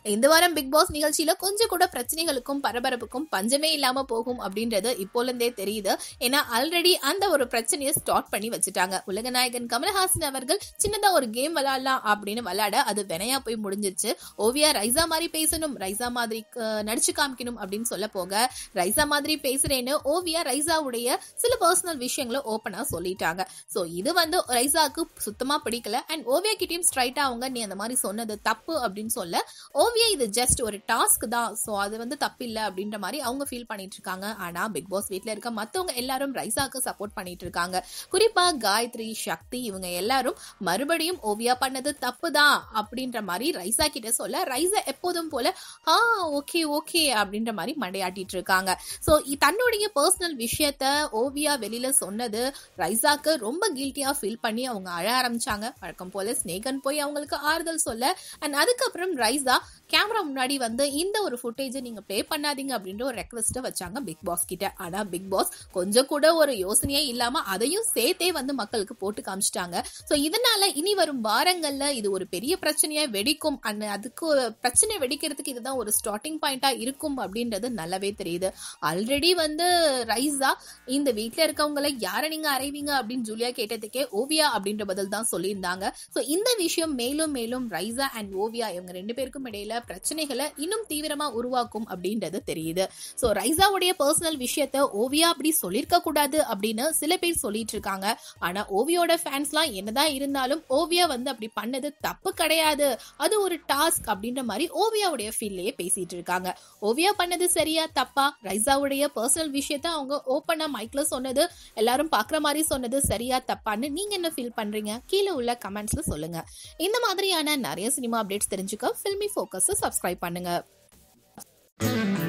இந்த வாரம் big pass நிகழ்ச்சியில கொஞ்சம் கூட பிரச்சனைகளுக்கும் பரபரப்புக்கும் பஞ்சமே இல்லாம போகும் அப்படின்றது இப்போல இருந்தே தெரியுது. ஏன்னா ஆல்ரெடி அந்த ஒரு பிரச்சனையை ஸ்டார்ட் பண்ணி வச்சுட்டாங்க. உலகநாயகன் கமலஹாசன் அவர்கள் சின்னதா ஒரு கேம் விளையாடலாம் அப்படின்னு விளையாட அது வினையா போய் முடிஞ்சிருச்சு. ஓவியா ரைசா மாதிரி பேசணும், ரைசா மாதிரி நடிச்சு காமிக்கணும் அப்படின்னு சொல்ல போக ரைசா மாதிரி பேசுறேன்னு ஓவியா ரைசாவுடைய சில பர்சனல் விஷயங்களை ஓப்பனா சொல்லிட்டாங்க. சோ இது வந்து ரைசாக்கு சுத்தமா பிடிக்கல. அண்ட் ஓவியா கிட்டயும் ஸ்ட்ரைட்டா அவங்க நீ அந்த மாதிரி சொன்னது தப்பு அப்படின்னு சொல்ல, ஓவியா இது ஜஸ்ட் ஒரு டாஸ்க் தான், சோ அது வந்து தப்பு இல்ல அப்படின்ற மாதிரி அவங்க ஃபீல் பண்ணிட்டு இருக்காங்க. ஆனா பிக் பாஸ் வீட்ல இருக்க மத்தவங்க எல்லாரும் ரைசாக்கு சப்போர்ட் பண்ணிட்டு இருக்காங்க. குறிப்பா காயத்ரி, சக்தி இவங்க எல்லாரும் மறுபடியும் ஓவியா பண்ணது தப்பு தான் அப்படின்ற மாதிரி ரைசா கிட்ட சொல்ல, ரைசா எப்போதும் போல ஓகே ஓகே அப்படின்ற மாதிரி மண்டையாட்டிட்டு இருக்காங்க. சோ தன்னுடைய பர்சனல் விஷயத்த ஓவியா வெளியில சொன்னது ரைசாக்கு ரொம்ப கில்ட்டியா ஃபீல் பண்ணி அவங்க அழ ஆரம்பிச்சாங்க. வழக்கம் போல ஸ்னேகன் போய் அவங்களுக்கு ஆறுதல் சொல்ல, அண்ட் அதுக்கப்புறம் ரைசா கேமரா முன்னாடி வந்து இந்த ஒரு ஃபுட்டேஜை நீங்க ப்ளே பண்ணாதீங்க அப்படின்ற ஒரு ரெக்வெஸ்ட் வச்சாங்க பிக் பாஸ் கிட்ட. ஆனா பிக் பாஸ் கொஞ்சம் கூட ஒரு யோசனையே இல்லாம அதையும் சேர்த்தே வந்து மக்களுக்கு போட்டு காமிச்சிட்டாங்க. சோ இதனால இனி வரும் வாரங்கள்ல இது ஒரு பெரிய பிரச்சனையா வெடிக்கும். அதுக்கு பிரச்சனை வெடிக்கிறதுக்கு இதுதான் ஒரு ஸ்டார்டிங் பாயிண்டா இருக்கும் அப்படின்றது நல்லாவே தெரியுது. ஆல்ரெடி வந்து ரைசா இந்த வீட்டுல இருக்கவங்களை யார நீங்க அறைவீங்க அப்படின்னு ஜூலியா கேட்டதுக்கே ஓவியா அப்படின்ற பதில் தான் சொல்லியிருந்தாங்க. சோ இந்த விஷயம் மேலும் மேலும் ரைசா அண்ட் ஓவியா இவங்க ரெண்டு பேருக்கும் இடையில பிரச்சனைகளை இன்னும் தீவிரமா உருவாக்கும் அப்படின்றது தெரியுது. சோ ரைசாவுடைய பர்சனல் விஷயத்த ஓவியா அப்படி சொல்லிருக்க கூடாது அப்படின்னு சில பேர் சொல்லிட்டு இருக்காங்க. ஆனா ஓவியோட ஃபேன்ஸ்லாம் என்னதான் இருந்தாலும் ஓவியா வந்து அப்படி பண்ணது தப்பு கிடையாது, அது ஒரு டாஸ்க் அப்படின்ற மாதிரி ஓவியாவுடைய ஃபீல்லையே பேசிட்டு இருக்காங்க. ஓவியா பண்ணது சரியா தப்பா, ரைசாவுடைய பர்சனல் விஷயத்த அவங்க ஓப்பனா மைக்ல சொன்னது எல்லாரும் பாக்குற மாதிரி சொன்னது சரியா தப்பான்னு நீங்க என்ன ஃபீல் பண்றீங்க? கீழே உள்ள கமெண்ட்ஸ்ல சொல்லுங்க. இந்த மாதிரியான நிறைய சினிமா அப்டேட்ஸ் தெரிஞ்சுக்க ஃபில்மி ஃபோக்கஸ் சப்ஸ்கிரைப் பண்ணுங்க.